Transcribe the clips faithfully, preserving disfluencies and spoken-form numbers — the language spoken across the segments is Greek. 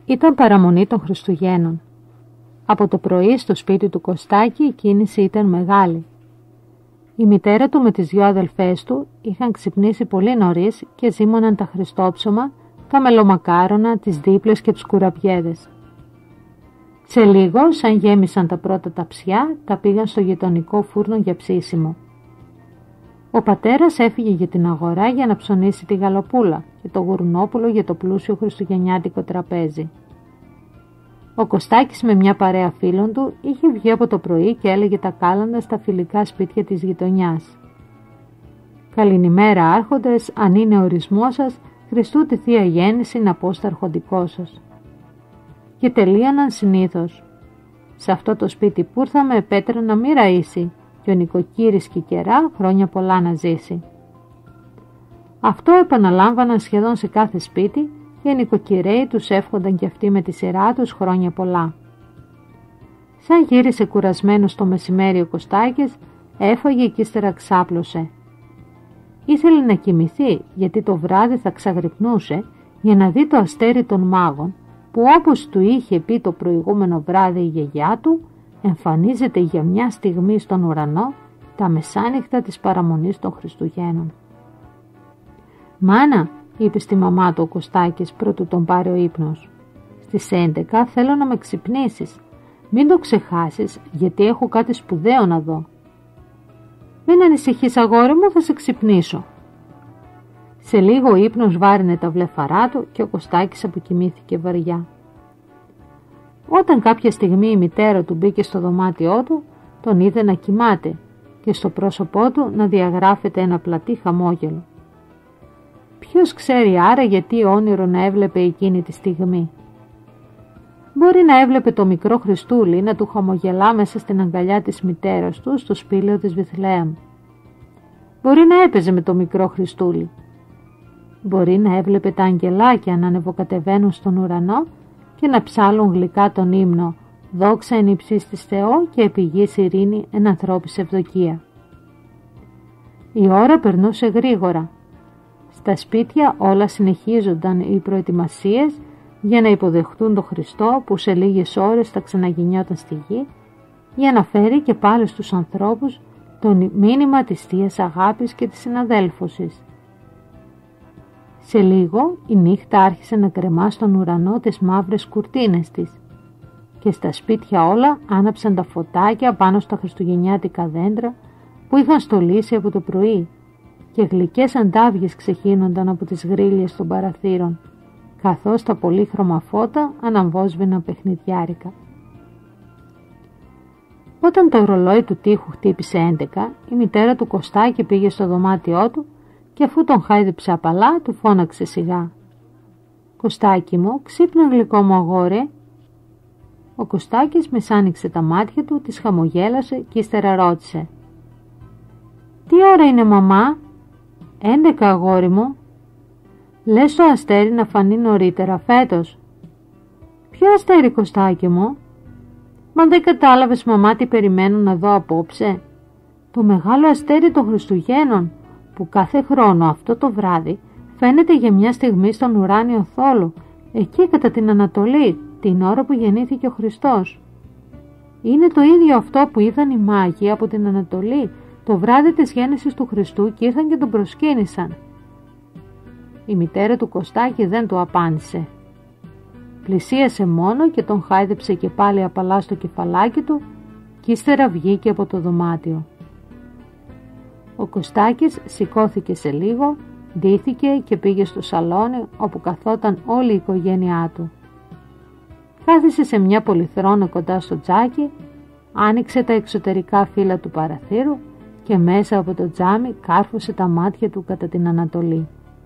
Ήταν παραμονή των Χριστουγέννων. Από το πρωί στο σπίτι του Κωστάκη η κίνηση ήταν μεγάλη. Η μητέρα του με τις δυο αδελφές του είχαν ξυπνήσει πολύ νωρίς και ζύμωναν τα χριστόψωμα, τα μελομακάρονα, τις δίπλες και τους κουραμπιέδες. Σε λίγο, σαν γέμισαν τα πρώτα ταψιά, τα πήγαν στο γειτονικό φούρνο για ψήσιμο. Ο πατέρας έφυγε για την αγορά για να ψωνίσει τη γαλοπούλα και το γουρνόπουλο για το πλούσιο χριστουγεννιάτικο τραπέζι. Ο Κωστάκης με μια παρέα φίλων του είχε βγει από το πρωί και έλεγε τα κάλαντα στα φιλικά σπίτια της γειτονιάς. «Καληνημέρα άρχοντες, αν είναι ορισμός σας, Χριστού τη Θεία Γέννηση να πω στα αρχοντικό σας». Και τελείωναν συνήθως. «Σε αυτό το σπίτι που ήρθαμε Πέτρα να μη ραΐσει και ο νοικοκύρης Κικερά χρόνια πολλά να ζήσει». Αυτό επαναλάμβαναν σχεδόν σε κάθε σπίτι και οι νοικοκυρέοι τους εύχονταν κι αυτοί με τη σειρά τους χρόνια πολλά. Σαν γύρισε κουρασμένος το μεσημέρι ο Κωστάκης, έφαγε και ύστερα ξάπλωσε. Ήθελε να κοιμηθεί γιατί το βράδυ θα ξαγρυπνούσε για να δει το αστέρι των μάγων που όπως του είχε πει το προηγούμενο βράδυ η γιαγιά του εμφανίζεται για μια στιγμή στον ουρανό τα μεσάνυχτα της παραμονής των Χριστουγέννων. «Μάνα», είπε στη μαμά του ο Κωστάκης πρότου τον πάρει ο ύπνος, «στις έντεκα θέλω να με ξυπνήσεις. Μην το ξεχάσεις γιατί έχω κάτι σπουδαίο να δω». «Μην ανησυχείς αγόρι μου, θα σε ξυπνήσω». Σε λίγο ο ύπνος βάρινε τα βλεφαρά του και ο Κωστάκης αποκοιμήθηκε βαριά. Όταν κάποια στιγμή η μητέρα του μπήκε στο δωμάτιό του, τον είδε να κοιμάται και στο πρόσωπό του να διαγράφεται ένα πλατή χαμόγελο. Ποιος ξέρει άρα γιατί όνειρο να έβλεπε εκείνη τη στιγμή. Μπορεί να έβλεπε το μικρό Χριστούλη να του χαμογελά μέσα στην αγκαλιά της μητέρας του στο σπήλαιο της Βιθλεέμ. Μπορεί να έπαιζε με το μικρό Χριστούλη. Μπορεί να έβλεπε τα αγγελάκια να ανεβοκατεβαίνουν στον ουρανό και να ψάλουν γλυκά τον ύμνο «Δόξα εν υψίστοις Θεό και επί γης ειρήνη εν ανθρώπης ευδοκία». Η ώρα περνούσε γρήγορα. Στα σπίτια όλα συνεχίζονταν οι προετοιμασίες για να υποδεχτούν τον Χριστό που σε λίγες ώρες θα ξαναγεννιόταν στη γη για να φέρει και πάλι στους ανθρώπους το μήνυμα της Θείας Αγάπης και της συναδέλφωσης. Σε λίγο η νύχτα άρχισε να κρεμά στον ουρανό τις μαύρες κουρτίνες της και στα σπίτια όλα άναψαν τα φωτάκια πάνω στα χριστουγεννιάτικα δέντρα που είχαν στολίσει από το πρωί και γλυκές αντάβιες ξεχύνονταν από τις γρίλιες των παραθύρων καθώς τα πολύχρωμα φώτα αναμβόσβηναν παιχνιδιάρικα. Όταν το ρολόι του τοίχου χτύπησε έντεκα, η μητέρα του Κωστάκη πήγε στο δωμάτιό του και αφού τον χάιδεψε απαλά, του φώναξε σιγά. «Κωστάκη μου, ξύπνα γλυκό μου αγόρι». Ο Κωστάκης μεσάνοιξε τα μάτια του, της χαμογέλασε και ύστερα ρώτησε. «Τι ώρα είναι μαμά?» «Έντεκα αγόρι μου». «Λες το αστέρι να φανεί νωρίτερα φέτος?» «Ποιο αστέρι Κωστάκη μου?» «Μα δεν κατάλαβες μαμά τι περιμένω να δω απόψε?» «Το μεγάλο αστέρι των Χριστουγέννων που κάθε χρόνο αυτό το βράδυ φαίνεται για μια στιγμή στον ουράνιο θόλο, εκεί κατά την Ανατολή, την ώρα που γεννήθηκε ο Χριστός. Είναι το ίδιο αυτό που είδαν οι μάγοι από την Ανατολή το βράδυ της γέννησης του Χριστού και ήρθαν και τον προσκύνησαν». Η μητέρα του Κωστάκη δεν του απάντησε. Πλησίασε μόνο και τον χάιδεψε και πάλι απαλά στο κεφαλάκι του και ύστερα βγήκε από το δωμάτιο. Ο Κωστάκης σηκώθηκε σε λίγο, ντύθηκε και πήγε στο σαλόνι όπου καθόταν όλη η οικογένειά του. Κάθισε σε μια πολυθρόνα κοντά στο τζάκι, άνοιξε τα εξωτερικά φύλλα του παραθύρου και μέσα από το τζάμι κάρφωσε τα μάτια του κατά την Ανατολή.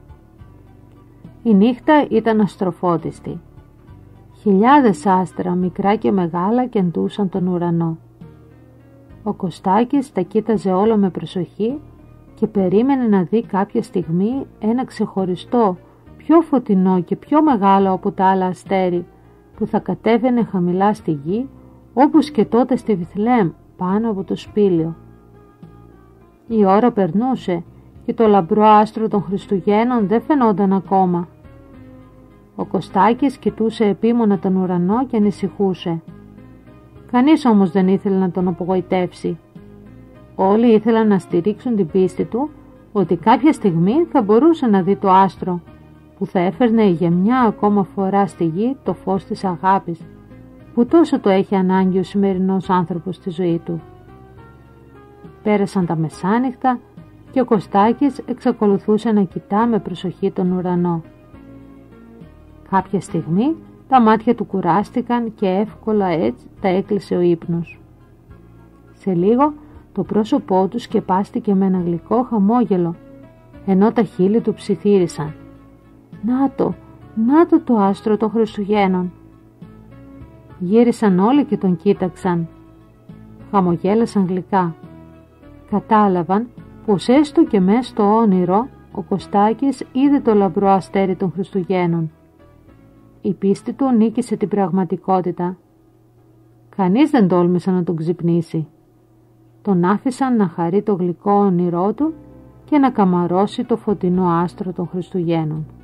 Η νύχτα ήταν αστροφώτιστη. Χιλιάδες άστρα, μικρά και μεγάλα, κεντούσαν τον ουρανό. Ο Κωστάκης τα κοίταζε όλα με προσοχή και περίμενε να δει κάποια στιγμή ένα ξεχωριστό, πιο φωτεινό και πιο μεγάλο από τα άλλα αστέρι που θα κατέβαινε χαμηλά στη γη όπως και τότε στη Βιθλεέμ πάνω από το σπήλαιο. Η ώρα περνούσε και το λαμπρό άστρο των Χριστουγέννων δεν φαινόταν ακόμα. Ο Κωστάκης κοιτούσε επίμονα τον ουρανό και ανησυχούσε. Κανείς όμως δεν ήθελε να τον απογοητεύσει. Όλοι ήθελαν να στηρίξουν την πίστη του ότι κάποια στιγμή θα μπορούσε να δει το άστρο που θα έφερνε για μια ακόμα φορά στη γη το φως της αγάπης που τόσο το έχει ανάγκη ο σημερινός άνθρωπος στη ζωή του. Πέρασαν τα μεσάνυχτα και ο Κωστάκης εξακολουθούσε να κοιτά με προσοχή τον ουρανό. Κάποια στιγμή τα μάτια του κουράστηκαν και εύκολα έτσι τα έκλεισε ο ύπνος. Σε λίγο το πρόσωπό του σκεπάστηκε με ένα γλυκό χαμόγελο, ενώ τα χείλη του ψιθύρισαν. «Να το, να το το άστρο των Χριστουγέννων!» Γύρισαν όλοι και τον κοίταξαν. Χαμογέλασαν γλυκά. Κατάλαβαν πως έστω και μες στο όνειρο ο Κωστάκης είδε το λαμπρό αστέρι των Χριστουγέννων. Η πίστη του νίκησε την πραγματικότητα. Κανείς δεν τόλμησε να τον ξυπνήσει. Τον άφησαν να χαρεί το γλυκό όνειρό του και να καμαρώσει το φωτεινό άστρο των Χριστουγέννων.